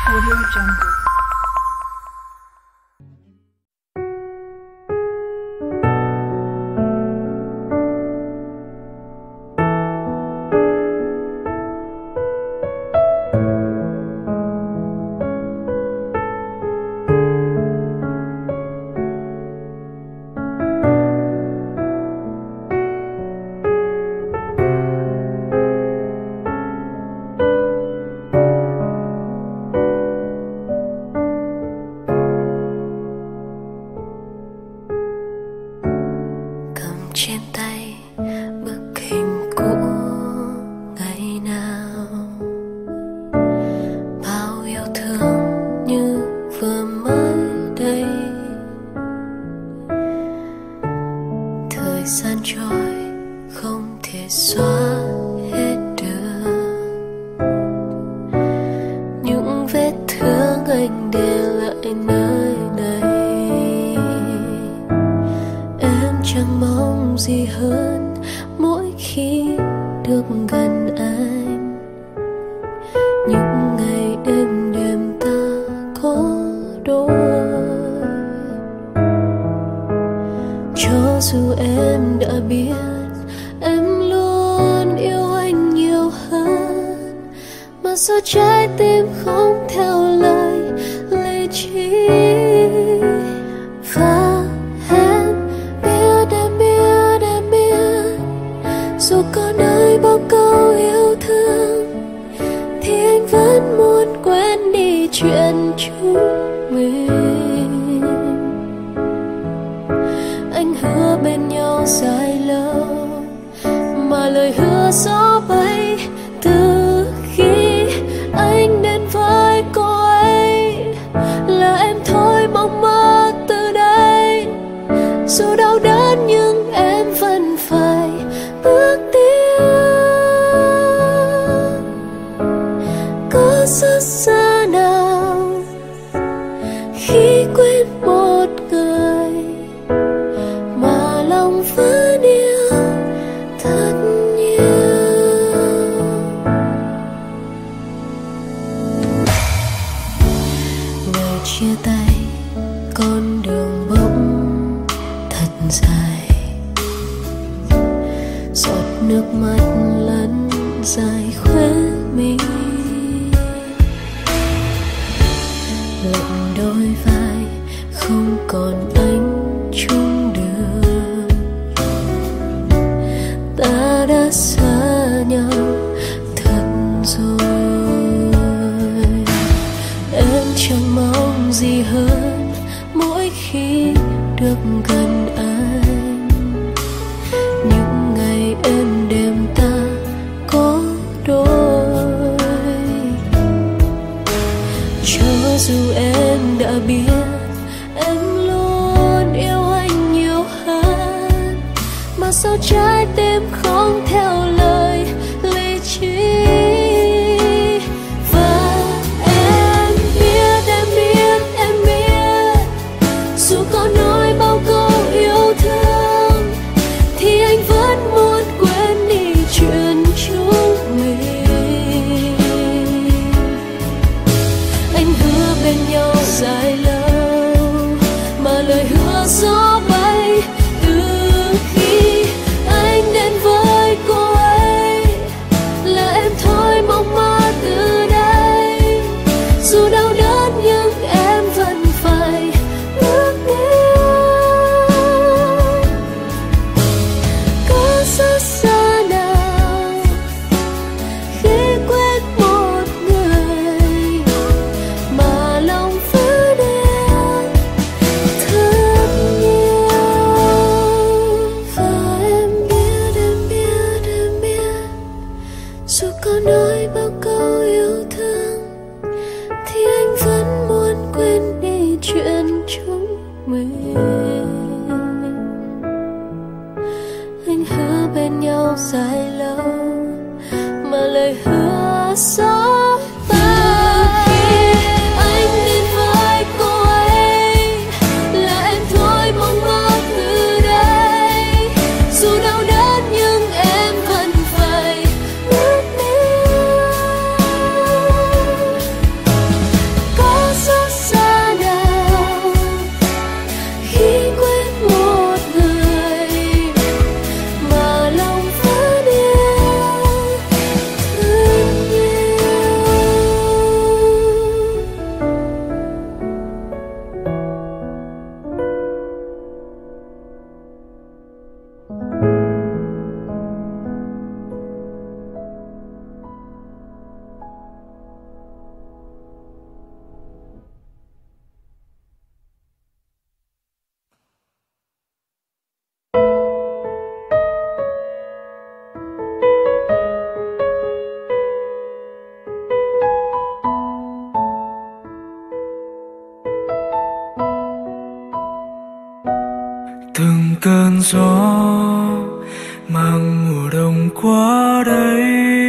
Audio Jungle. Trên tay bức hình cũ ngày nào, bao yêu thương như vừa mới đây. Thời gian trôi không thể xóa hết được những vết thương anh để lại nơi này. Em chẳng mong gì hơn mỗi khi được gần anh. Những ngày êm đềm ta có đôi, cho dù em đã biết em luôn yêu anh nhiều hơn, mà sao trái tim không theo lời lý trí. Và dù có nói bao câu yêu thương thì anh vẫn muốn quên đi chuyện chúng mình. Anh hứa bên nhau dài lâu, mà lời hứa gió bay. Từ khi anh đến với cô ấy là em thôi mong mơ từ đây. Dù đau đớn nhưng em vẫn phải bước tiếp. Có rất xa nào khi quên một người mà lòng vẫn yêu thật nhiều. Ngày chia tay con đường bỗng thật dài, giọt nước mắt lăn dài khóe mi. Lạnh đôi vai không còn anh chung đường, ta đã xa nhau thật rồi. Em chẳng mong gì hơn mỗi khi được gần anh. Những ngày êm đềm ta có đôi, cho dù em đã biết em luôn yêu anh nhiều hơn, mà sao trái tim không theo lời lý trí. Và em biết, em biết, em biết, dù có nói bao câu yêu thương thì anh vẫn muốn quên đi chuyện chúng mình. Anh hứa bên nhau dài lâu, mà lời hứa gió bay. Từ khi anh đến với cô ấy là em thôi mong mơ từ đây. Dù đau đớn nhưng em vẫn phải bước tiếp. Có rất xa nào khi quên một người mà lòng vẫn cơn gió mang mùa đông qua đây,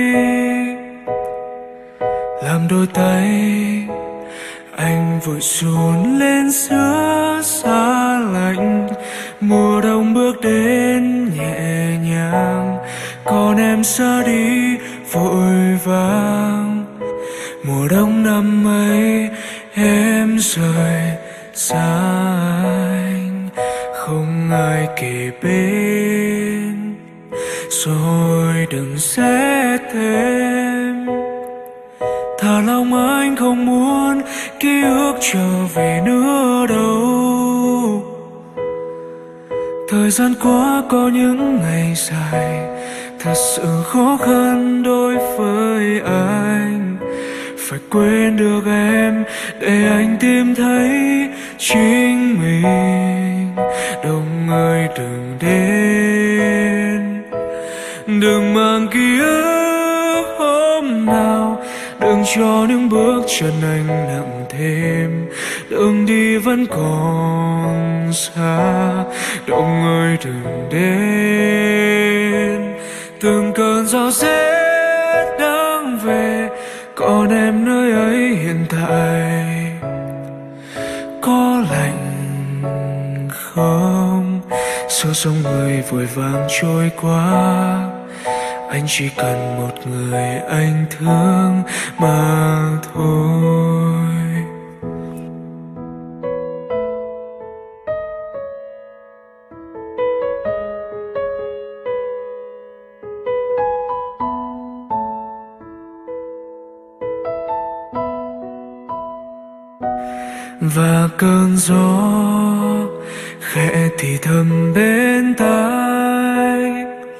làm đôi tay anh vội run lên giữa giá lạnh. Mùa đông bước đến nhẹ nhàng, còn em ra đi vội vàng. Mùa đông năm ấy em rời xa anh, không ai kề bên, rồi đừng xét thêm. Thả lòng anh không muốn ký ức trở về nữa đâu. Thời gian qua có những ngày dài thật sự khó khăn đối với anh. Phải quên được em để anh tìm thấy chính mình. Đông ơi đừng đến, đừng mang ký ức hôm nào, đừng cho những bước chân anh nặng thêm. Đường đi vẫn còn xa, Đông ơi đừng đến. Từng cơn gió rét đang về, còn em nơi ấy hiện tại có lạnh không? Số dòng người vội vàng trôi qua, anh chỉ cần một người anh thương mà thôi. Và cơn gió khẽ thì thầm bên tai,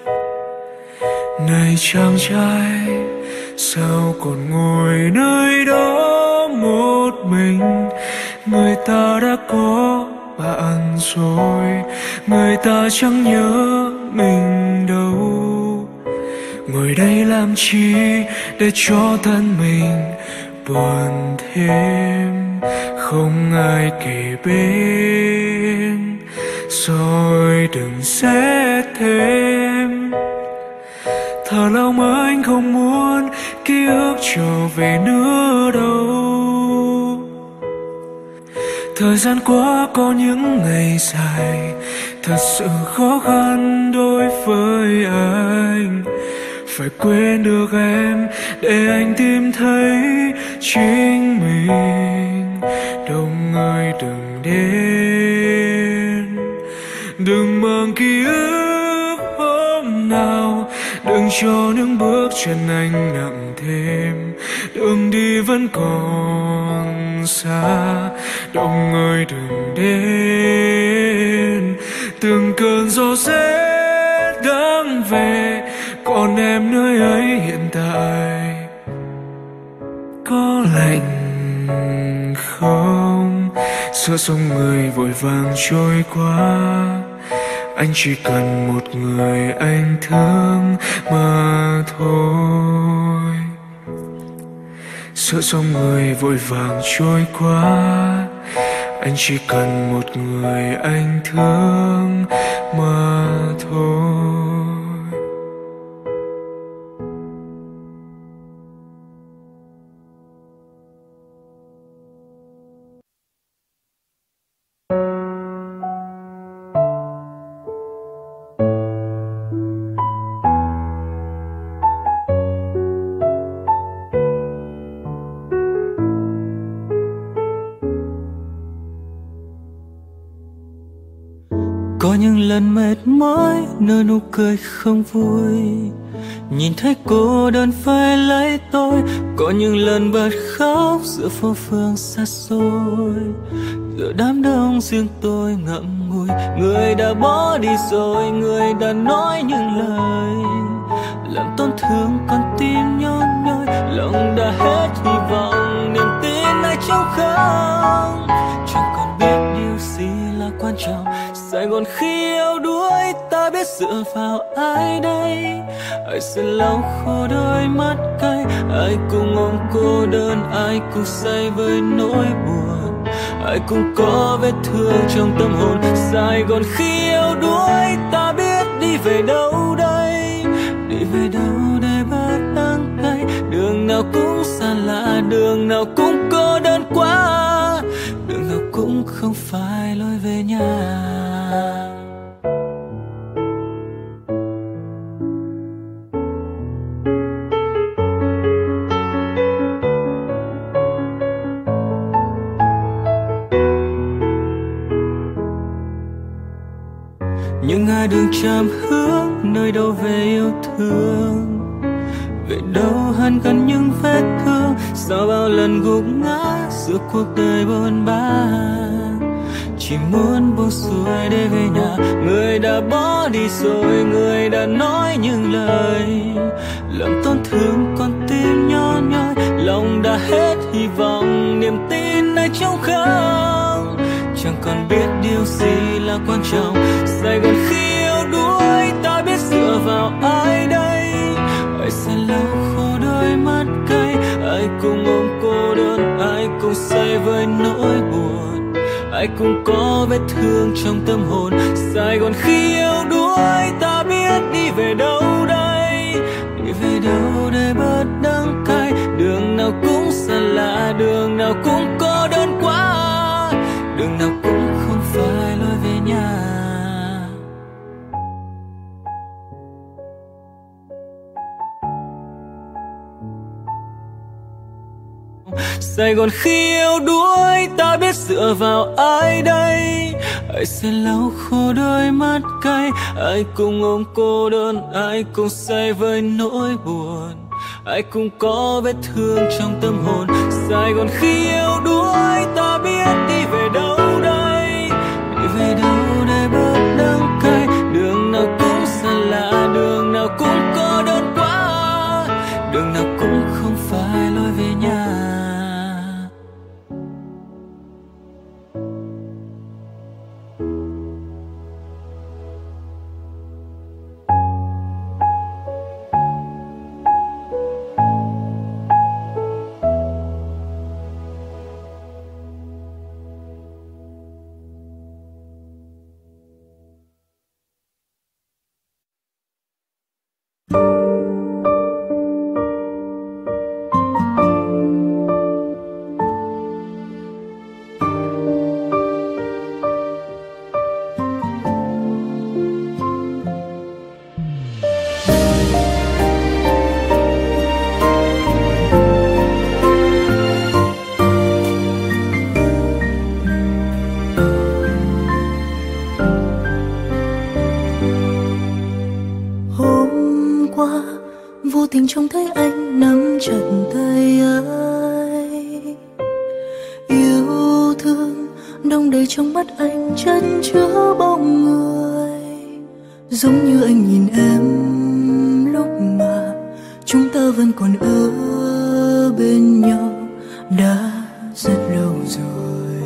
này chàng trai sao còn ngồi nơi đó một mình. Người ta đã có bạn rồi, người ta chẳng nhớ mình đâu. Ngồi đây làm chi để cho thân mình buồn thêm, không ai kề bên, rồi đừng xét thêm. Thả lòng anh không muốn ký ức trở về nữa đâu. Thời gian qua có những ngày dài thật sự khó khăn đối với anh. Phải quên được em để anh tìm thấy chính mình. Đông ơi đừng đến, đừng mang ký ức hôm nào, đừng cho những bước chân anh nặng thêm. Đường đi vẫn còn xa, Đông ơi đừng đến. Từng cơn gió rét đang về, còn em nơi ấy hiện tại có lạnh không? Giữa dòng người vội vàng trôi qua, anh chỉ cần một người anh thương mà thôi. Giữa dòng người vội vàng trôi qua, anh chỉ cần một người anh thương mà thôi. Có những lần mệt mỏi nở nụ cười không vui, nhìn thấy cô đơn phải lấy tôi. Có những lần bật khóc giữa phố phường xa xôi, giữa đám đông riêng tôi ngậm ngùi. Người đã bỏ đi rồi, người đã nói những lời làm tổn thương con tim nhói nhói. Lòng đã hết hy vọng, niềm tin ai trống không. Chẳng còn biết điều gì là quan trọng. Sài Gòn khi yếu đuối ta biết dựa vào ai đây? Ai sẽ lau khô đôi mắt cay, ai cùng ôm cô đơn, ai cùng say với nỗi buồn. ai cũng có vết thương trong tâm hồn. Sài Gòn khi yêu đuối ta biết đi về đâu đây, đi về đâu để bớt đắng cay. Đường nào cũng xa lạ, đường nào cũng cô đơn quá, đường nào cũng không phải lối về nhà. Nhưng hai đường chạm hướng nơi đâu về yêu thương, về đâu hằn gắn những vết thương. Sau bao lần gục ngã giữa cuộc đời buồn bã, chỉ muốn buông xuôi để về nhà. Người đã bỏ đi rồi, người đã nói những lời làm tổn thương con tim nhỏ nhoi. Lòng đã hết hy vọng, niềm tin nay trống không, chẳng còn biết điều gì là quan trọng. Sài Gòn khi yêu đuối ta biết dựa vào ai đây, ai sẽ lau khô đôi mắt cay. Ai cùng ôm cô đơn, ai cùng say với nỗi buồn, ai cũng có vết thương trong tâm hồn. Sài Gòn khi yêu đuối ta biết đi về đâu đây, đi về đâu để bớt đắng cay. Đường nào cũng xa lạ, đường nào cũng cô đơn quá, đường nào cũng không phải lối về nhà. Sài Gòn khi yêu đuối ta biết dựa vào ai đây, ai sẽ lau khô đôi mắt cay. Ai cùng ôm cô đơn, ai cùng say với nỗi buồn, ai cũng có vết thương trong tâm hồn. Sài Gòn khi yêu đuối ta biết đi về đâu đây, đi về đâu để bớt đắng cay. Đường nào cũng xa lạ, đường nào cũng cô đơn quá, đường nào cũng không phải lối về nhà. Vô tình trông thấy anh nắm chặt tay ai, yêu thương đong đầy trong mắt anh chất chứa bóng người. Giống như anh nhìn em lúc mà chúng ta vẫn còn ở bên nhau đã rất lâu rồi.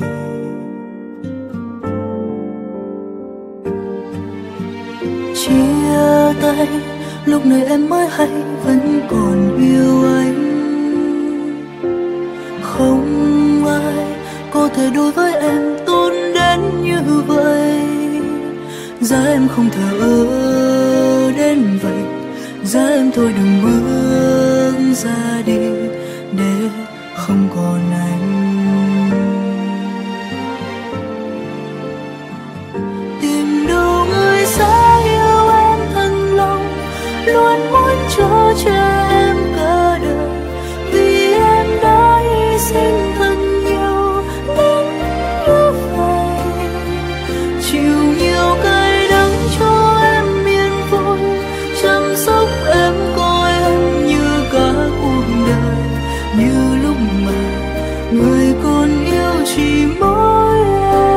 Chia tay lúc này em mới hay vẫn còn yêu anh. Không ai có thể đối với em tốt đến như vậy. Giá em không thờ ơ đến vậy, giá em thôi đừng bước ra đi để không còn anh. Tìm đâu người sẽ yêu em thật lòng, luôn muốn cho em cả đời. Vì em đã hy sinh thật nhiều đến như vậy, chịu nhiều cay đắng cho em yên vui, chăm sóc em coi em như cả cuộc đời. Như lúc mà người còn yêu chỉ mỗi em.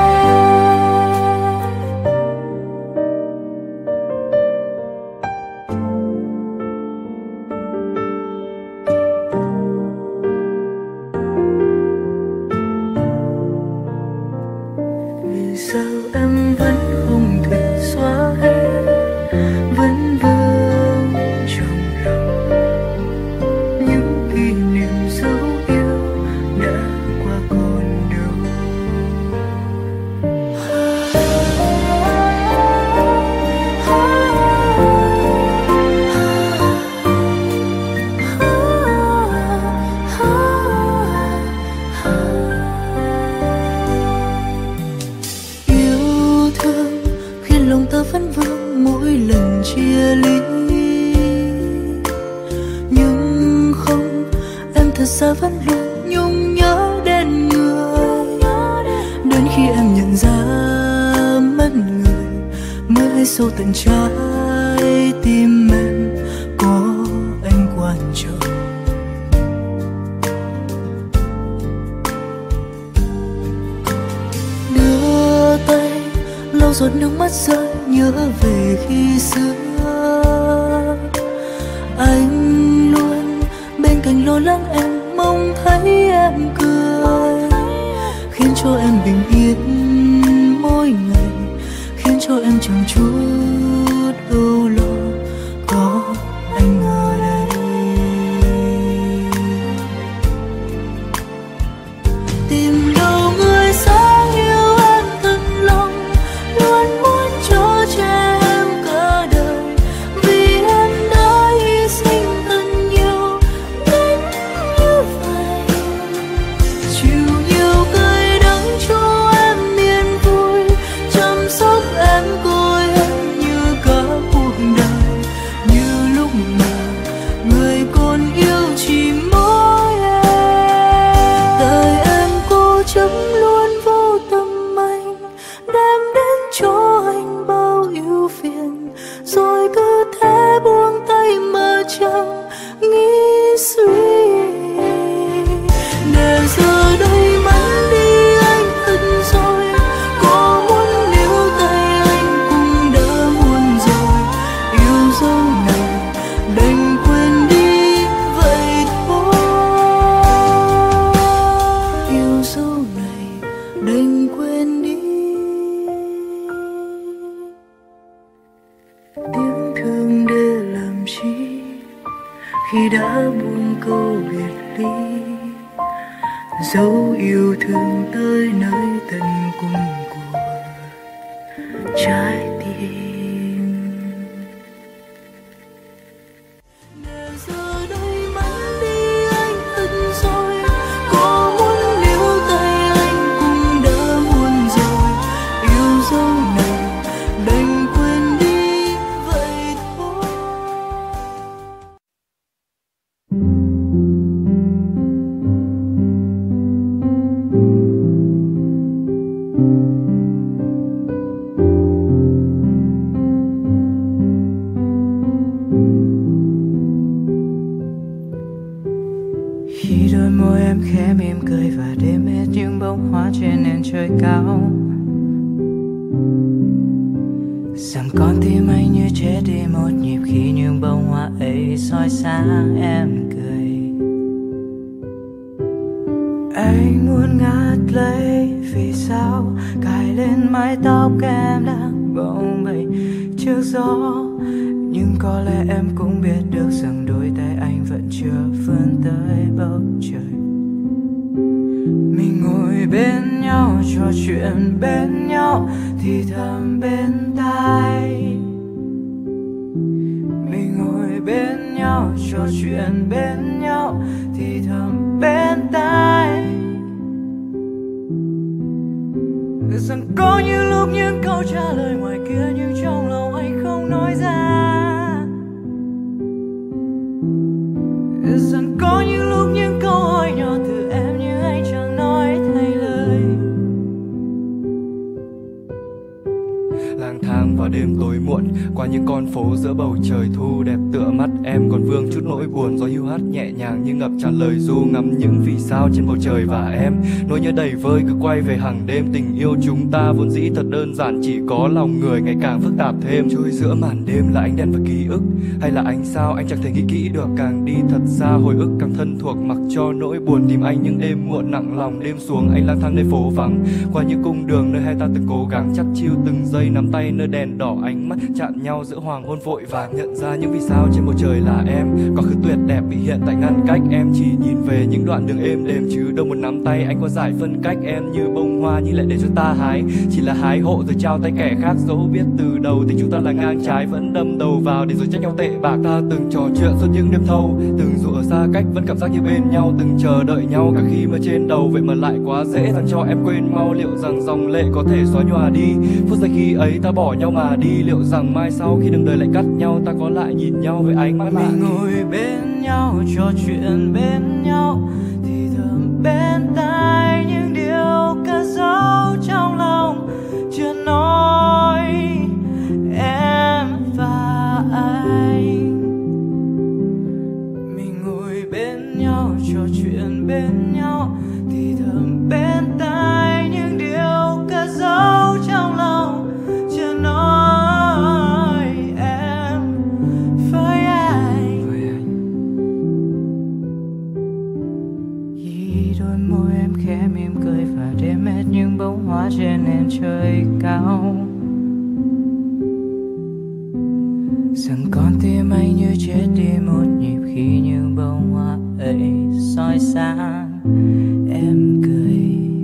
Vì sao em vẫn không thể xóa hết, vẫn vương trong lòng những kỷ niệm dấu yêu đã qua còn đâu. ra vẫn luôn nhung nhớ đến người. Đến khi em nhận ra mất người mới hay sâu tận trái tim em có anh quan trọng. Đưa tay lau giọt nước mắt rơi nhớ về khi xưa. Anh luôn bên cạnh lo lắng em, mong thấy em cười, khiến cho em bình yên mỗi ngày, khiến cho em chẳng chút âu lo có anh ở đây. Tìm đâu người sáng yêu em thật lòng, luôn muốn cho em cả đời, vì em đã hy sinh thật nhiều đến như vậy. Chịu nhiều cay đắng cho em niềm vui, chăm sóc em coi em như cả cuộc đời, như lúc mà người còn yêu chỉ mỗi em. Đời em cố chấp luôn vô tâm anh, đem đến cho anh bao ưu phiền, rồi cứ thế buông tay mà chẳng nghĩ suy. Để giờ đây mất đi anh thật rồi, có muốn níu tay anh cũng đã muộn rồi. Yêu dấu này đành quên đi vậy thôi, yêu dấu này đành quên đi. Tiếng thương để làm chi khi đã buông câu biệt ly, dấu yêu thương tới nơi tận cùng của trái tim. Để giờ đây mất đi anh thật rồi, có muốn níu tay anh cũng đã muộn rồi. Yêu dấu này đành quên đi vậy thôi. Khi đôi môi em khẽ mỉm cười và đêm hết những bông hoa trên nền trời cao, rằng con tim anh như chết đi một nhịp khi những bông hoa ấy soi sáng em cười. Anh muốn ngắt lấy vì sao cài lên mái tóc em đang bồng bềnh trước gió, nhưng có lẽ em cũng biết được rằng đôi tay anh vẫn chưa vươn tới bầu trời. Mình ngồi bên nhau trò chuyện bên nhau thì thầm bên tai. Mình ngồi bên nhau trò chuyện bên nhau thì thầm bên tai. Rằng có những lúc những câu trả lời ngoài kia nhưng trong lòng anh không nói ra. Rằng có những lúc những câu hỏi nhỏ từ em nhưng anh chẳng nói thành lời. Lang thang vào đêm tối muộn, qua những con phố giữa bầu trời thu đẹp tựa mắt em còn vương chút nỗi buồn. Gió hiu hắt nhẹ nhàng như ngập tràn lời ru, ngắm những vì sao trên bầu trời và em. Nỗi nhớ đầy vơi cứ quay về hàng đêm, tình yêu chúng ta vốn dĩ thật đơn giản, chỉ có lòng người ngày càng phức tạp thêm. Trôi giữa màn đêm là ánh đèn và ký ức, hay là anh sao anh chẳng thể nghĩ kỹ được. Càng đi thật xa hồi ức càng thân thuộc, mặc cho nỗi buồn tìm anh những đêm muộn nặng lòng. Đêm xuống anh lang thang nơi phố vắng, qua những cung đường nơi hai ta từng cố gắng chắt chiu từng giây nắm tay nơi đèn đỏ, ánh mắt chạm nhau giữa hoàng hôn vội vàng. Nhận ra những vì sao trên bầu trời là em, quá khứ tuyệt đẹp bị hiện tại ngăn cách em. Chỉ nhìn về những đoạn đường êm đềm chứ đâu muốn nắm tay anh, qua giải phân cách em như bông hoa như lệ để cho ta hái. Chỉ là hái hộ rồi trao tay kẻ khác, dẫu biết từ đầu tình chúng ta là ngang trái, vẫn đâm đầu vào để rồi trách nhau tệ bạc. Ta từng trò chuyện suốt những đêm thâu, từng dù ở xa cách vẫn cảm giác như bên nhau, từng chờ đợi nhau cả khi mà trên đầu. Vậy mà lại quá dễ dàng cho em quên mau, liệu rằng dòng lệ có thể xóa nhòa đi phút giây khi ấy ta bỏ nhau mà đi. Liệu rằng mai sau khi đường đời lại cắt nhau, ta có lại nhìn nhau với ánh mắt lạ. Mình ngồi bên nhau trò chuyện bên nhau bên nhau thì thầm bên tai những điều cất giấu trong lòng, chưa nói em với anh. Khi đôi môi em khẽ mỉm cười và đêm hết những bông hoa trên nền trời cao, rằng con tim anh như chết đi một nhịp khi những bông hoa ấy soi sáng em cười.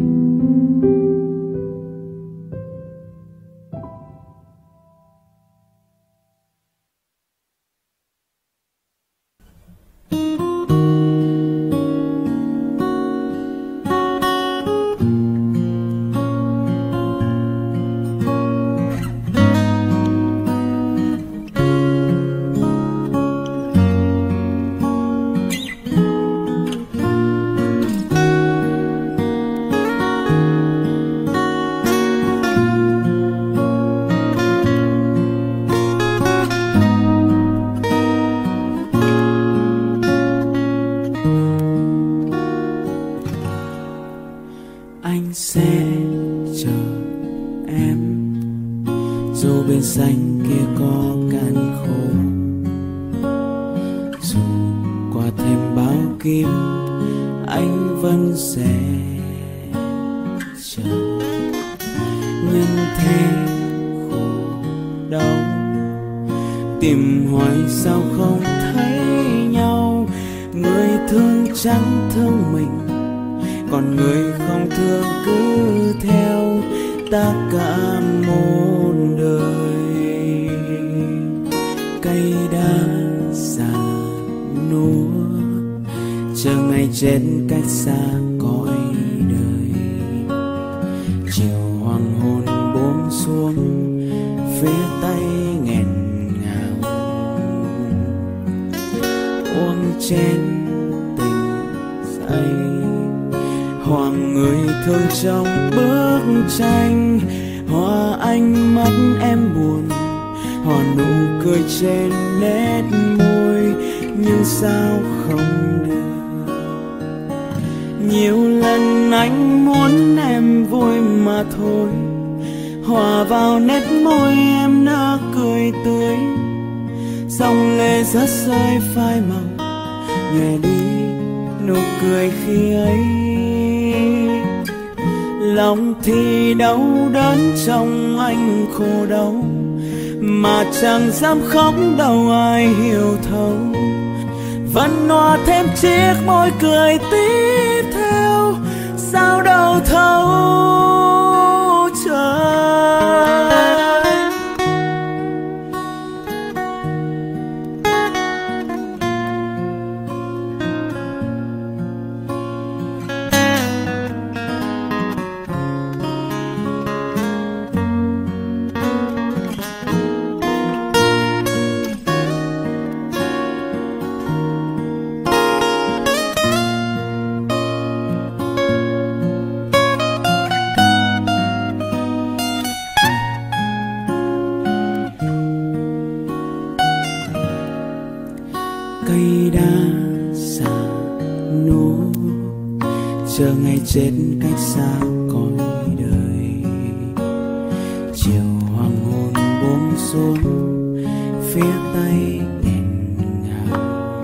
Anh sẽ chờ em dù bên xanh kia có cạn khô, dù qua thêm bao kiếp anh vẫn sẽ chờ. Nhưng thế khổ đau tìm hoài sao không thấy nhau, người thương chẳng thương mình còn người không thương cứ theo ta cả một đời. Cây đã già núa chờ ngày chết cách xa cõi đời. Chiều hoàng hôn buông xuống phía tây nghẹn ngào, uống trên tình say hoàng người thương trong bức tranh. Hoa ánh mắt em buồn, hoa nụ cười trên nét môi, nhưng sao không được. Nhiều lần anh muốn em vui mà thôi, hòa vào nét môi em nở cười tươi. Dòng lệ rớt rơi phai màu, nhòe đi nụ cười khi ấy. Lòng thì đau đớn trong anh khổ đau, mà chẳng dám khóc đâu ai hiểu thấu. Vẫn noa thêm chiếc môi cười tí theo, sao đâu thấu trời. Cây đã già núa chờ ngày chết cách xa cõi đời. Chiều hoàng hôn buông xuống phía tây nghẹn ngào,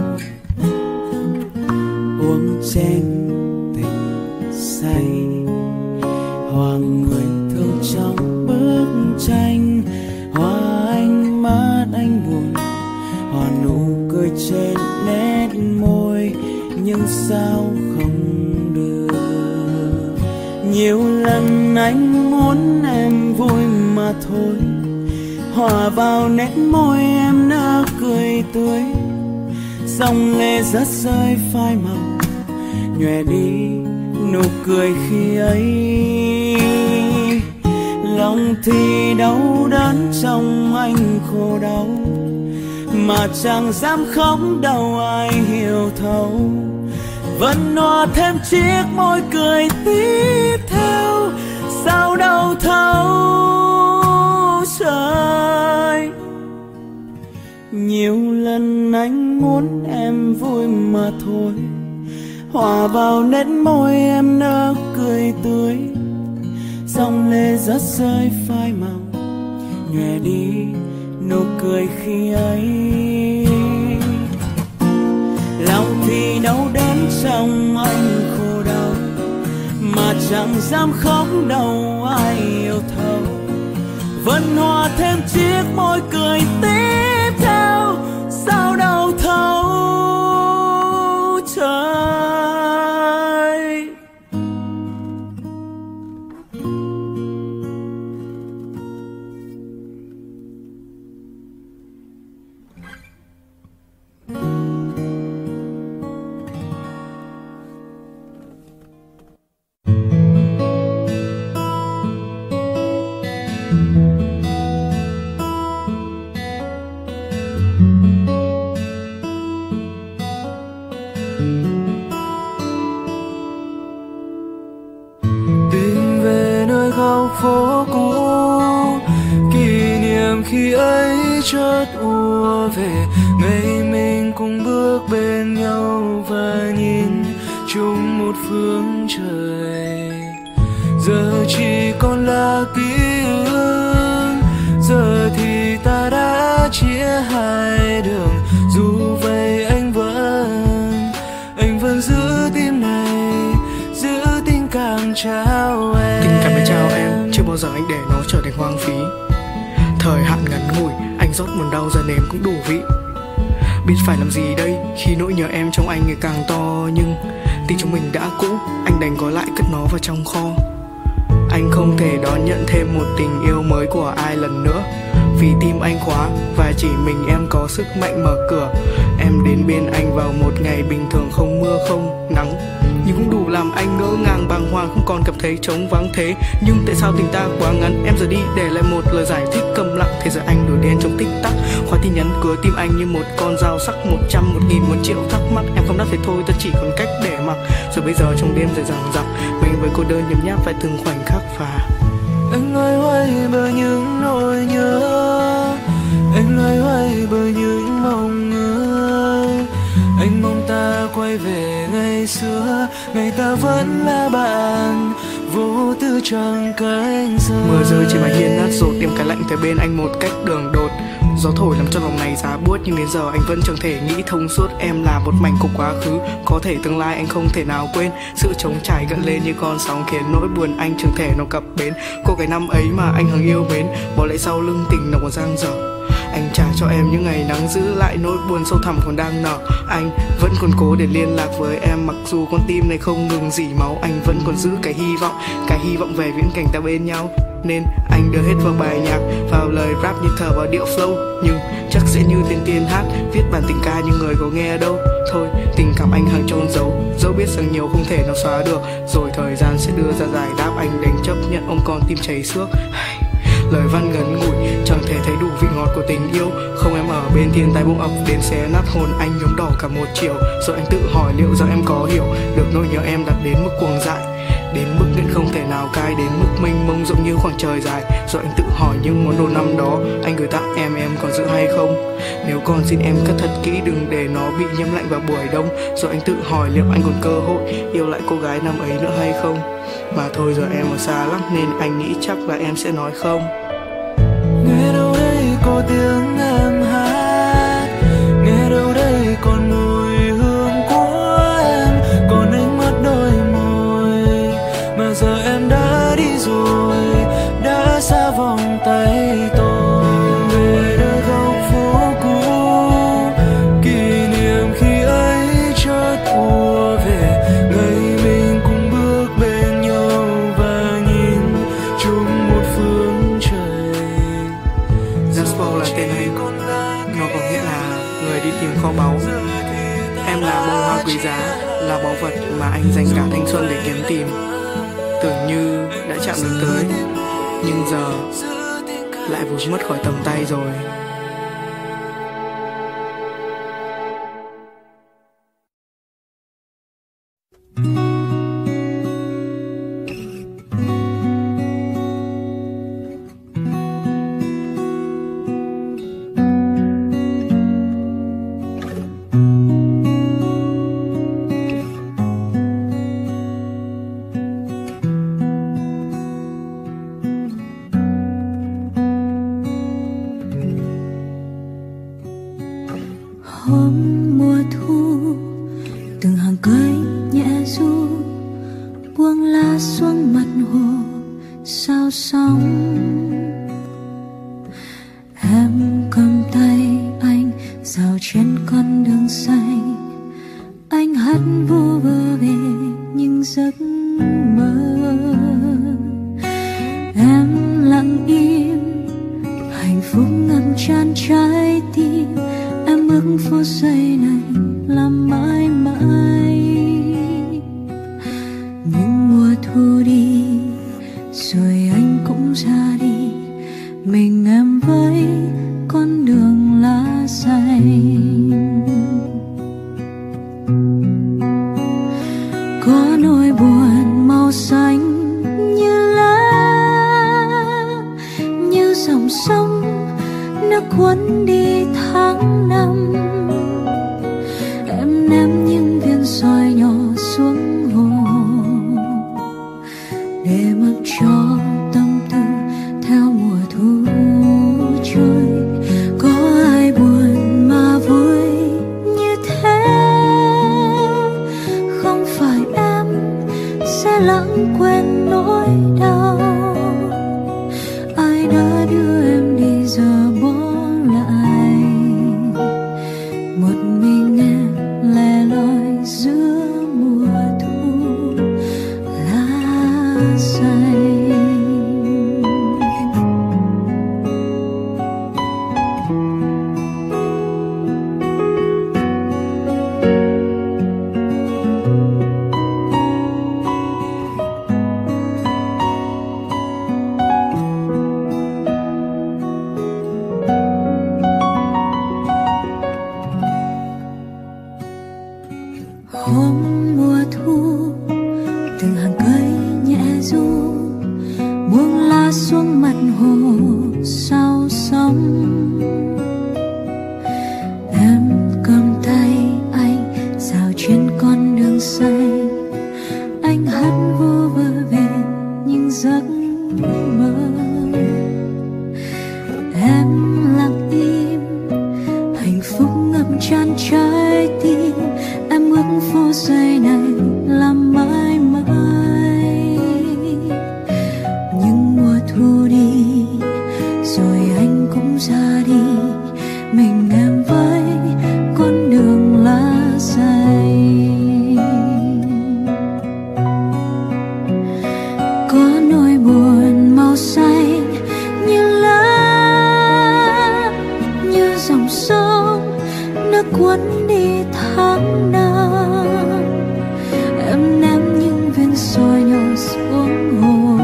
uống chén tình say. Hoàng người thương trong bức tranh, hoa ánh mắt anh buồn, hoa nụ cười trên nét môi, nhưng sao không được. Nhiều lần anh muốn em vui mà thôi, hòa vào nét môi em nở cười tươi. Dòng lệ rớt rơi phai màu, nhòe đi nụ cười khi ấy. Lòng thì đau đớn trong anh khổ đau, mà chẳng dám khóc đâu ai hiểu thấu. Vẫn noa thêm chiếc môi cười tiếp theo, sao đâu thấu trời. Nhiều lần anh muốn em vui mà thôi, hòa vào nét môi em nở cười tươi, dòng lệ rớt rơi phai màu nhòe đi nụ cười khi ấy. Lòng thì đau đớn trong anh khổ đau, mà chẳng dám khóc đâu ai yêu thấu, vẫn hòa thêm chiếc môi cười tiếp theo sao đau thấu trời. Tìm về nơi góc phố cũ, kỷ niệm khi ấy chợt ùa về, ngày mình cùng bước bên nhau và nhìn chung một phương trời. Giờ chỉ còn là ký ức, giờ thì ta đã chia hai đường. Dù vậy anh vẫn giữ tim này, giữ tình cảm trao em. Tình cảm để trao em, chưa bao giờ anh để nó trở thành hoang phí. Thời hạn ngắn ngủi, anh rót nguồn đau ra nếm cũng đủ vị. Biết phải làm gì đây khi nỗi nhớ em trong anh ngày càng to. Nhưng tình chúng mình đã cũ, anh đành gói lại cất nó vào trong kho. Anh không thể đón nhận thêm một tình yêu mới của ai lần nữa, vì tim anh khóa và chỉ mình em có sức mạnh mở cửa. Em đến bên anh vào một ngày bình thường, không mưa không nắng, nhưng cũng đủ làm anh ngỡ ngàng bàng hoàng, không còn cảm thấy trống vắng thế. Nhưng tại sao tình ta quá ngắn, em giờ đi để lại một lời giải thích câm lặng. Thế giờ anh đổi đen trong tích tắc, khóa tin nhắn cuối tim anh như một con dao sắc. 100, 1000, 1.000.000 thắc mắc, em không đáp thế thôi, ta chỉ còn cách để mặc. Rồi bây giờ trong đêm dài dằng dặc, mình với cô đơn nhấm nháp phải từng khoảnh khắc. Và anh loay hoay bởi những nỗi nhớ, anh loay hoay bởi những mong ước. Anh mong ta quay về ngày xưa, ngày ta vẫn là bạn vô tư chẳng cánh rơi. Mưa rơi trên mái hiên nát rột, em cái lạnh tới bên anh một cách đường đột. Gió thổi làm cho lòng này giá buốt, nhưng đến giờ anh vẫn chẳng thể nghĩ thông suốt. Em là một mảnh của quá khứ, có thể tương lai anh không thể nào quên. Sự trống trải gợn lên như con sóng khiến nỗi buồn anh chẳng thể nào cập bến. Cô gái năm ấy mà anh hằng yêu mến, bỏ lại sau lưng tình nồng còn dang dở. Anh trả cho em những ngày nắng, giữ lại nỗi buồn sâu thẳm còn đang nở. Anh vẫn còn cố để liên lạc với em, mặc dù con tim này không ngừng rỉ máu. Anh vẫn còn giữ cái hy vọng về viễn cảnh ta bên nhau. Nên anh đưa hết vào bài nhạc, vào lời rap như thở vào điệu flow. Nhưng chắc sẽ như tiên hát, viết bản tình ca nhưng người có nghe đâu. Thôi tình cảm anh hằng chôn giấu, dẫu biết rằng nhiều không thể nào xóa được. Rồi thời gian sẽ đưa ra giải đáp, anh đành chấp nhận ôm con tim cháy xước. Lời văn ngắn ngủi chẳng thể thấy đủ vị ngọt của tình yêu. Không em ở bên thiên tai bỗng ập đến xé nát hồn anh nhuốm đỏ cả một chiều. Rồi anh tự hỏi liệu rằng em có hiểu được nỗi nhớ em đặt đến mức cuồng dại, đến mức nên không thể nào cai, đến mức mênh mông rộng như khoảng trời dài. Rồi anh tự hỏi những món đồ năm đó anh gửi tặng em còn giữ hay không. Nếu còn xin em cất thật kỹ, đừng để nó bị nhâm lạnh vào buổi đông. Rồi anh tự hỏi liệu anh còn cơ hội yêu lại cô gái năm ấy nữa hay không. Mà thôi giờ em ở xa lắm nên anh nghĩ chắc là em sẽ nói không. Nghe đâu đây có tiếng em hát, nghe đâu đây còn mùi hương của em, còn ánh mắt đôi môi. Mà giờ em đã đi rồi, đã xa vòng tay tôi. Về nơi góc phố cũ, kỷ niệm khi ấy chợt ùa về, ngày mình cùng bước bên nhau và nhìn chung một phương trời. Jasper là tên anh, nó có nghĩa là người đi tìm kho báu. Em là bông hoa quý giá, là báu vật mà anh dành cả thanh xuân để kiếm tìm. Tưởng như đã chạm được tới, nhưng giờ lại vụt mất khỏi tầm tay rồi. buông lá xuống mặt hồ sao sóng. Em cầm tay anh dạo trên con đường xanh, anh hát vô vơ về những giấc mơ. Em lặng im, hạnh phúc ngập tràn trái tim. Em ước phút giây này là mãi mãi. Nhưng mùa thu đi rồi anh cũng ra đi, mình em với con đường lá xanh. Có nỗi buồn màu xanh như lá, như dòng sông nước cuốn đi tháng năm. Em ném những viên sỏi nhỏ xuống hồ để mặc cho tâm tư theo mùa thu trôi. Có ai buồn mà vui như thế, không phải em sẽ lãng quên nỗi đau. Ai đã đưa em đi giờ bỏ lại, một mình em lẻ loi giữa mùa thu lá xanh. Hôm mùa thu từng hàng cây nhẹ ru, buông lá xuống mặt hồ sau sóng. Em cầm tay anh dạo trên con đường xanh, anh hát vô vơ về những giấc mơ. Em lặng im, hạnh phúc ngập tràn trái tim. Em ước phút giây này là mãi mãi. Nhưng mùa thu đi rồi anh cũng ra đi, mình em với con đường lá xanh. Có nỗi buồn màu xanh như lá, như dòng sông nước cuốn đi tháng năm. Em ném những viên sỏi nhỏ xuống hồ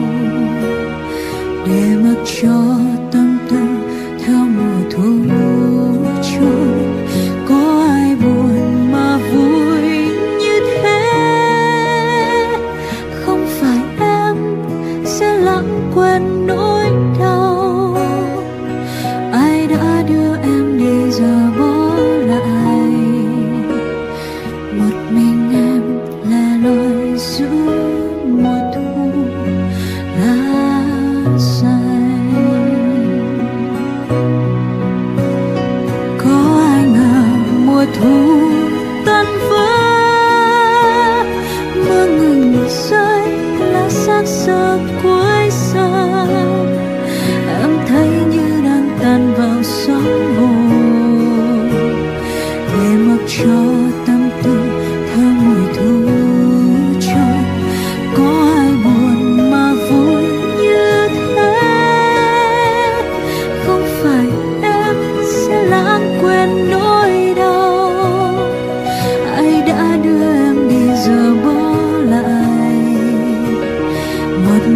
để mặc cho tâm tư theo mùa thu trôi. Có ai buồn mà vui như thế, không phải em sẽ lãng quên nỗi đau. Ai đã đưa em đi giờ bỏ lại, một mình em lẻ loi giữa mùa thu lá xanh. Có ai ngờ mùa thu tan vỡ, mưa ngừng rơi lá xác giờ cuối giờ. Em thấy như đang tan vào sóng hồ để mặc cho tâm tư theo mùa thu trôi. Có ai buồn mà vui như thế, không phải em sẽ lãng quên nỗi đau. Ai đã đưa em đi giờ bỏ lại, một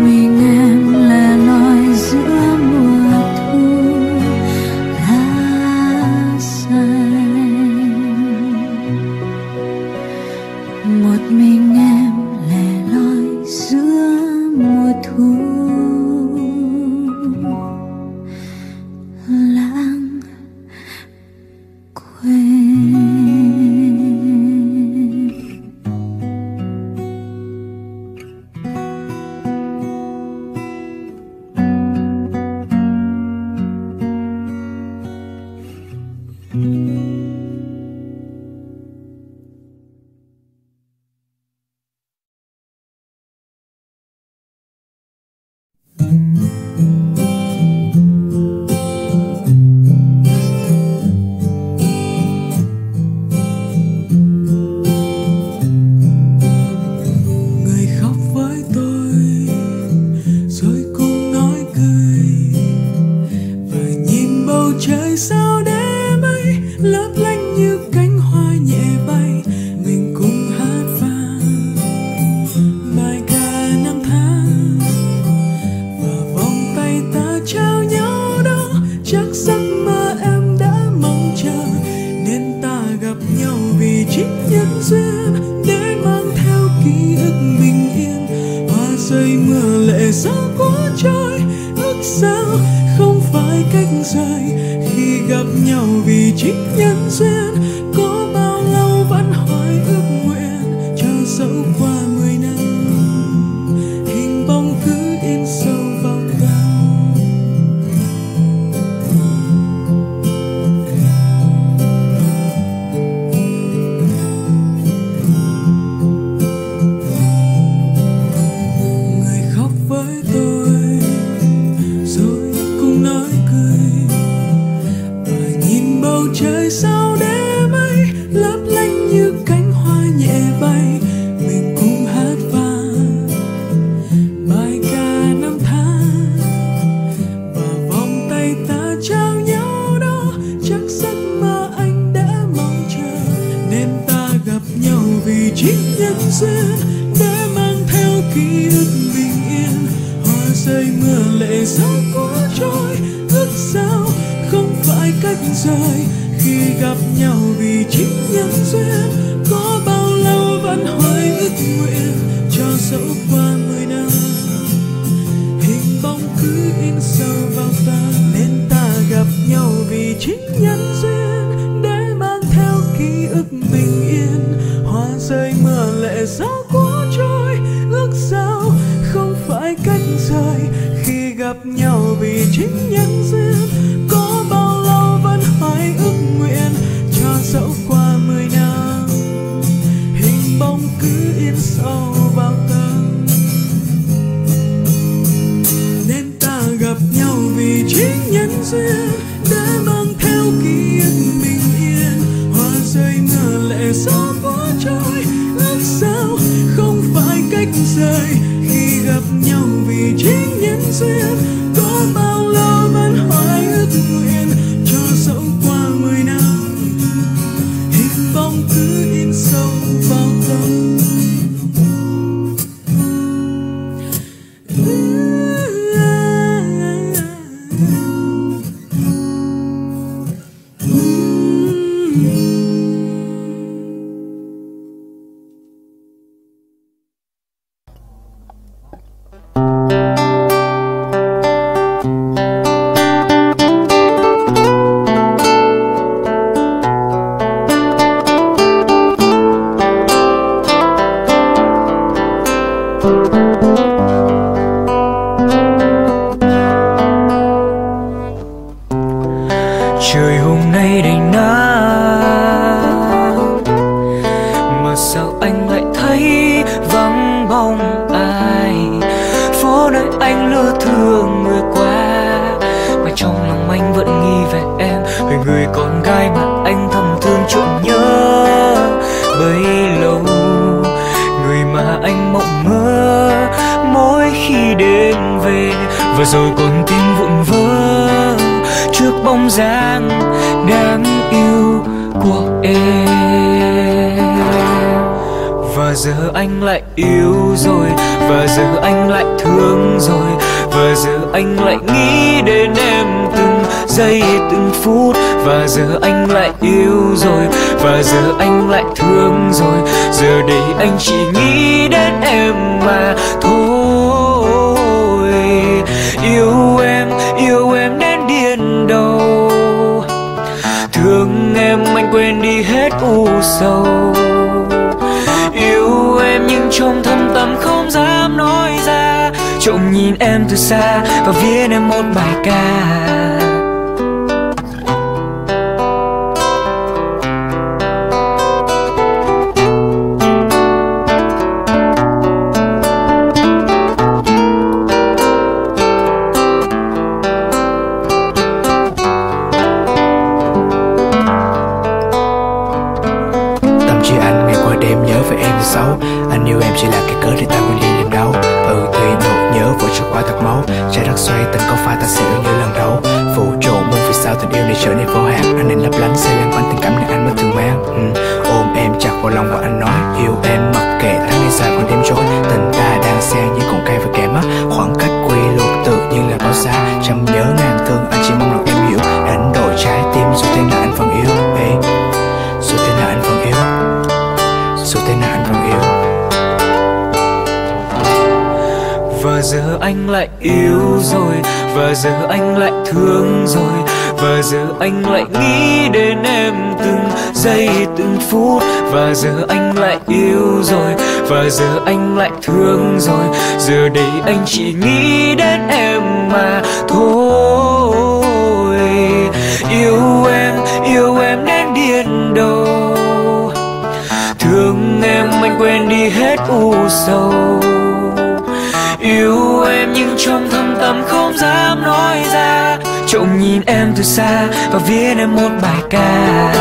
lệ sao cuốn trôi. Ước sao không phải cách rời khi gặp nhau vì chính nhân duyên. Có bao lâu vẫn hoài ước nguyện cho dẫu qua 10 năm, hình bóng cứ in sâu vào tâm. Người khóc với tôi rồi cùng nói cười, và nhìn bầu trời sao đêm ấy lấp lánh như cánh hoa nhẹ bay. Mình cùng hát vang bài ca năm tháng, và vòng tay ta trao nhau đó chắc giấc mơ anh đã mong chờ. Nên ta gặp nhau vì chính nhân duyên, để mang theo ký ức bình yên. Hoa rơi mưa lệ sao cuốn trôi. Ước sao không phải cách rời khi gặp nhau vì chính nhân duyên. Có bao lâu vẫn hoài ước nguyện cho dẫu qua 10 năm, hình bóng cứ in sâu vào ta. Nên ta gặp nhau vì chính nhân duyên, để mang theo ký ức bình yên. Hoa rơi mưa lệ sao cuốn trôi. Ước sao không phải cách rời khi gặp nhau vì chính nhân duyên. Có bao lâu vẫn hoài ước nguyện cho dẫu qua 10 năm, hình bóng cứ in sâu vào tâm. Nên ta gặp nhau vì chính nhân duyên, để mang theo ký ức bình yên. Hoa rơi mưa lệ gió cuốn trôi. Ước sao không phải cách rời khi gặp nhau vì chính nhân duyên. Có bao lâu vẫn hoài ước nguyện cho dẫu qua 10 năm, hình bóng cứ in sâu vào tâm. Trời hôm nay đầy nắng, mà sao anh lại thấy vắng bóng ai? Phố nơi anh lứa thương người qua, mà trong lòng anh vẫn nghi về em, về người con gái mà anh thầm thương trộm nhớ bấy lâu. Người mà anh mộng mơ mỗi khi đêm về, và rồi con tim vụn vỡ trước bóng dáng đáng yêu của em. Và giờ anh lại yêu rồi, và giờ anh lại thương rồi, và giờ anh lại nghĩ đến em từng giây từng phút. Và giờ anh lại yêu rồi, và giờ anh lại thương rồi, giờ đây anh chỉ nghĩ đến em mà thôi. Yêu em đến điên đầu, thương em anh quên đi hết u sầu. Yêu em nhưng trong thâm tâm không dám nói ra, trộm nhìn em từ xa và viết em một bài ca. Xấu. Anh yêu em chỉ là cái cớ để ta quên đi niềm đau. Thì nỗi nhớ vội trôi qua thật máu. Trái đất xoay tình có pha ta sẽ yêu như lần đầu. Vụ trộn muôn vì sao tình yêu này trở nên vô hạn. Anh nên lấp lánh say lăn quanh tình cảm này anh mới thường mang. Ôm em chặt vào lòng và anh nói yêu em mặc kệ tháng ngày dài còn đêm trôi. Tình ta đang xen như cồn cây và kẻ mắt. Khoảng cách quy luật tự nhiên là bao xa. Trăm nhớ ngàn thương anh chỉ mong rằng em hiểu. Đánh đổi trái tim dù thế nào anh vẫn yêu. Dù thế nào anh vẫn yêu. Dù thế nào anh vẫn yêu. Và giờ anh lại yêu rồi, và giờ anh lại thương rồi, và giờ anh lại nghĩ đến em từng giây từng phút. Và giờ anh lại yêu rồi, và giờ anh lại thương rồi, giờ đây anh chỉ nghĩ đến em mà thôi. Yêu em đến điên đầu, thương em anh quên đi hết u sầu. Yêu em nhưng trong thâm tâm không dám nói ra, trông nhìn em từ xa và viết em một bài ca.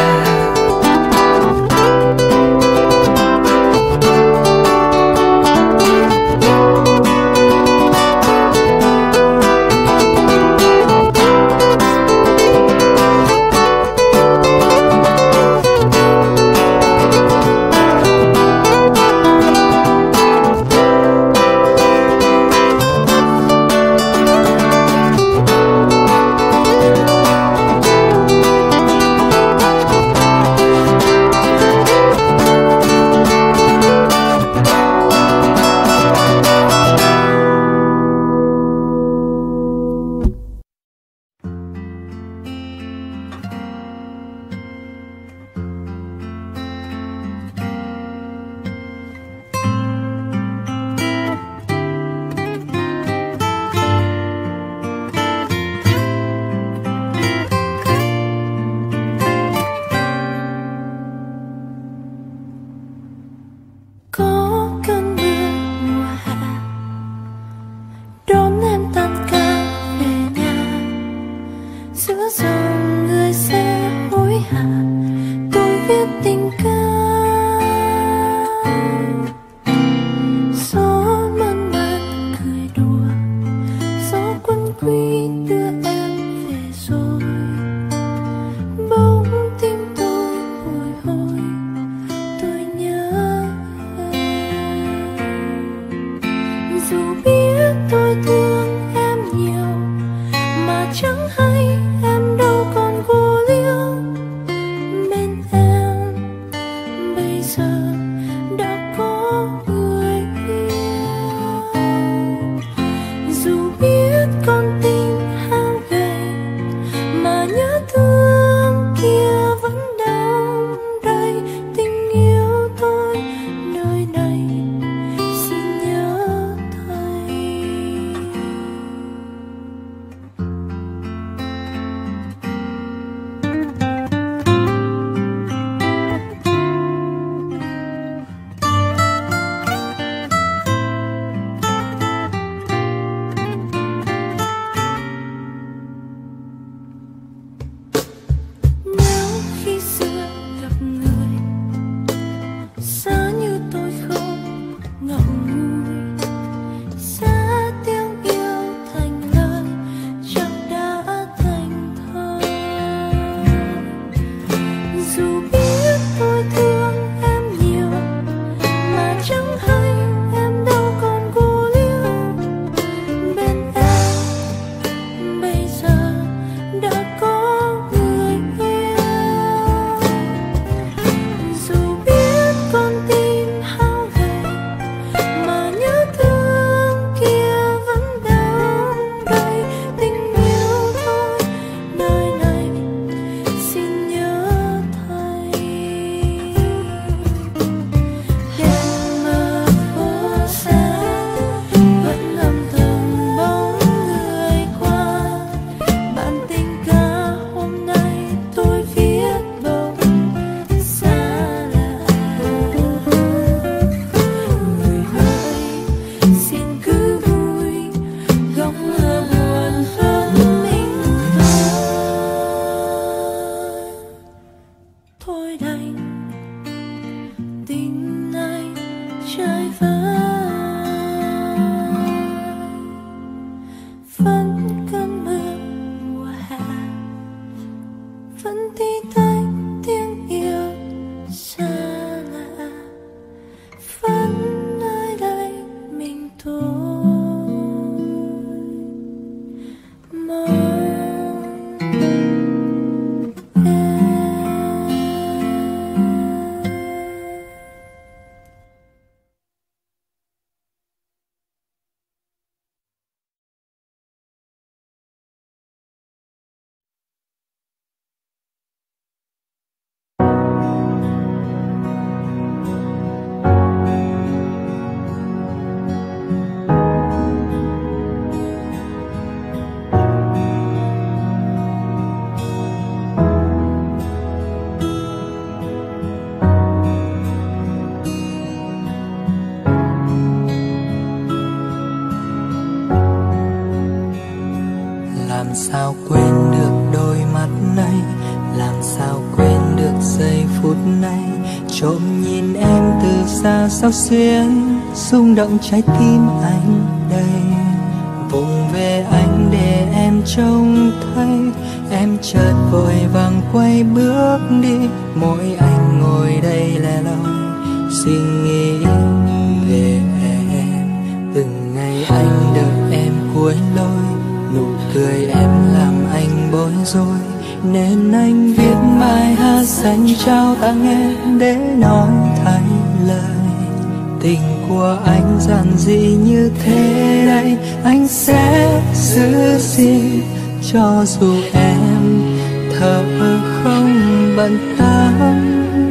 Làm sao quên được đôi mắt này, làm sao quên được giây phút này, trộm nhìn em từ xa xao xuyến, rung động trái tim anh đây. Vùng về anh để em trông thấy, em chợt vội vàng quay bước đi. Mỗi anh ngồi đây lẻ loi suy nghĩ về em. Từng ngày anh đợi em cuối lối, nụ cười em làm anh bối rối, nên anh viết bài hát dành trao tặng em để nói thay lời. Tình của anh giản dị như thế đây, anh sẽ giữ gìn cho dù em thở không bận tâm.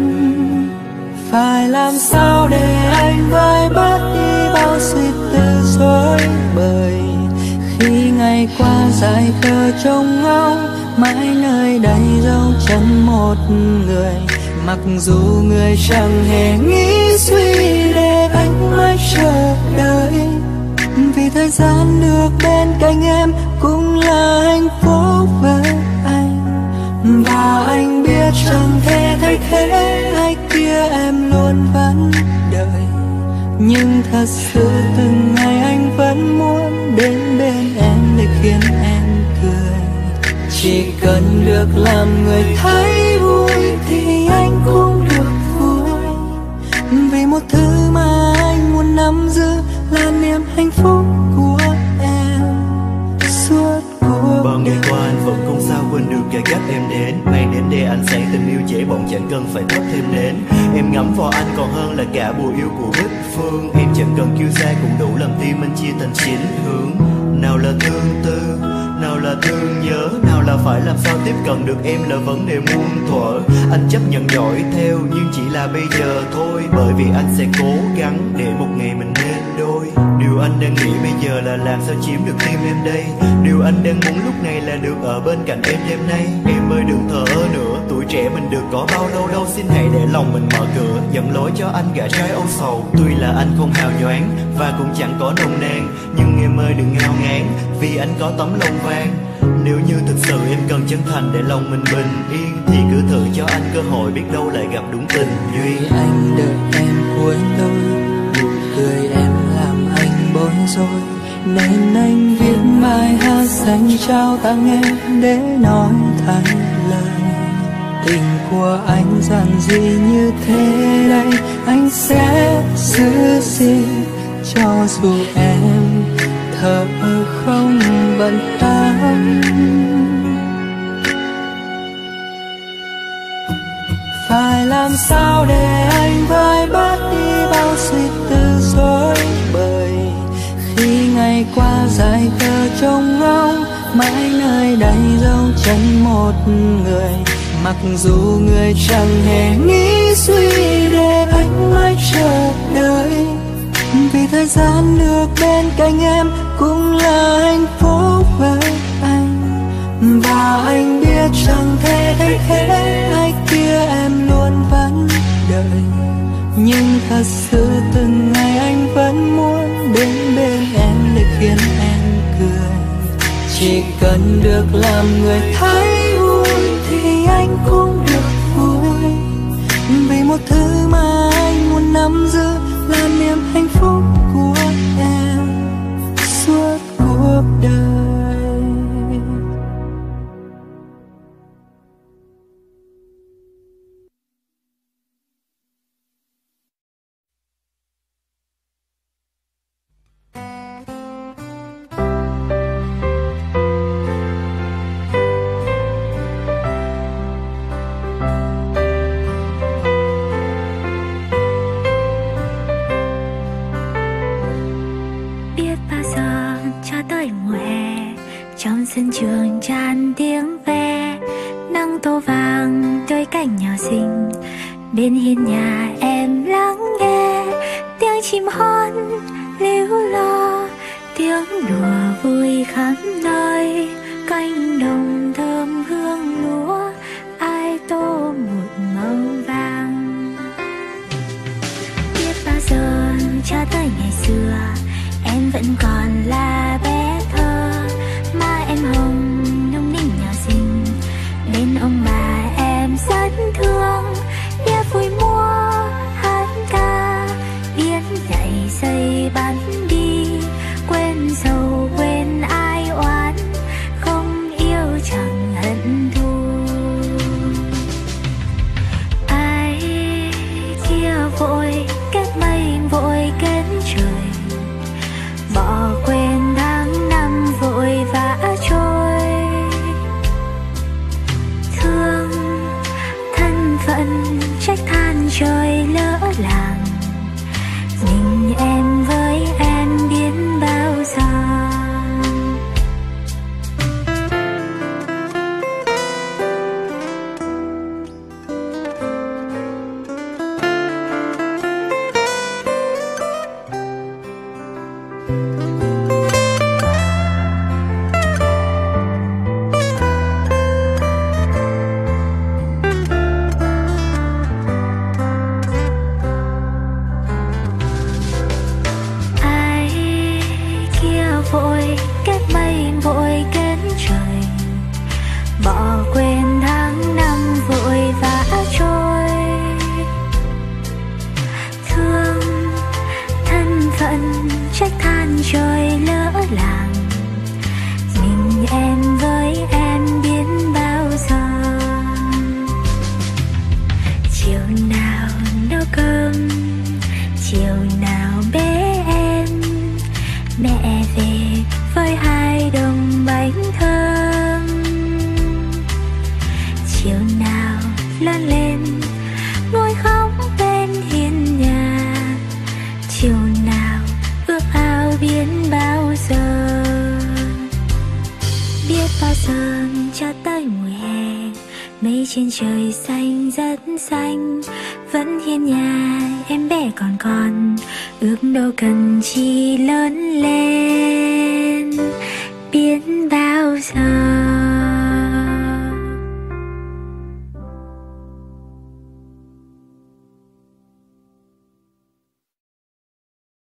Phải làm sao để anh vơi bớt đi bao suy tư rối bời, khi ngày qua dài khờ trông ngóng mãi nơi đây dấu chân một người. Mặc dù người chẳng hề nghĩ suy để anh mãi chờ đợi, vì thời gian được bên cạnh em cũng là hạnh phúc với anh. Và anh biết chẳng thể thay thế ai kia em luôn vẫn đợi, nhưng thật sự từng ngày anh vẫn muốn đến bên em để khiến em cười. Chỉ cần được làm người thấy vui thì anh cũng được vui, vì một thứ mà anh muốn nắm giữ là niềm hạnh phúc của em suốt cuộc bao ngày qua anh vẫn không sao quên được cái cách em đến. Mang đến để anh sáng tình yêu dễ bỗng chẳng cần phải thắp thêm nến. Em ngắm vào anh còn hơn là cả bùa yêu của Bích Phương. Em chẳng cần kêu xa cũng đủ làm tim anh chia thành 9 hướng. Nào là thương tư, nào là thương nhớ, nào là phải làm sao tiếp cận được em là vấn đề muôn thuở. Anh chấp nhận dõi theo nhưng chỉ là bây giờ thôi, bởi vì anh sẽ cố gắng để một ngày mình nên đôi. Điều anh đang nghĩ bây giờ là làm sao chiếm được tim em đây. Điều anh đang muốn lúc này là được ở bên cạnh em đêm nay. Em ơi đừng thờ ơ nữa, tuổi trẻ mình được có bao lâu đâu. Xin hãy để lòng mình mở cửa, dẫn lối cho anh gã trai âu sầu. Tuy là anh không hào nhoáng và cũng chẳng có nồng nàn, nhưng em ơi đừng ngao ngán, vì anh có tấm lòng vàng. Nếu như thực sự em cần chân thành để lòng mình bình yên, thì cứ thử cho anh cơ hội, biết đâu lại gặp đúng tình duyên. Anh đợi em cuối lối, nụ cười em làm anh bối rối, nên anh viết bài hát dành trao tặng em để nói thay lời. Tình của anh giản dị như thế đây, anh sẽ giữ gìn cho dù em thở không bận tâm. Phải làm sao để anh vơi bớt đi bao suy tư rối bời, khi ngày qua dài khờ trông ngóng mãi nơi đây dấu chân một người. Mặc dù người chẳng hề nghĩ suy để anh mãi chờ đợi, vì thời gian được bên cạnh em cũng là hạnh phúc với anh. Và anh biết chẳng thể thay thế ai kia em luôn vẫn đợi, nhưng thật sự từng ngày anh vẫn muốn đến bên em để khiến em cười. Chỉ cần được làm người thấy vui thì anh cũng được vui, vì một thứ mà anh muốn nắm giữ là niềm hạnh phúc của em suốt cuộc đời. Sân trường tràn tiếng ve, nắng tô vàng đôi cành nhỏ xinh. Bên hiên nhà em lắng nghe tiếng chim hót líu lo, tiếng đùa vui khắp nơi. Cánh đồng thơm hương lúa, ai tô một màu vàng. Biết bao giờ cho tới ngày xưa em vẫn còn là bé thơ, má em hồng vội kết mây vội kết trời, bỏ quên tháng năm vội vã trôi. Thương thân phận trách than trời lỡ làng, mình em với em biết bao giờ. Chiều nào nấu cơm, chiều nào bế em, mẹ về với 2 đồng bánh thơm. Chiều nào lớn lên ngồi khóc bên hiên nhà, chiều nào ước ao biết bao giờ. Biết bao giờ cho tới mùa hè, mây trên trời xanh rất xanh, vẫn hiên nhà em bé còn ước đâu cần chi lớn lên biết bao giờ.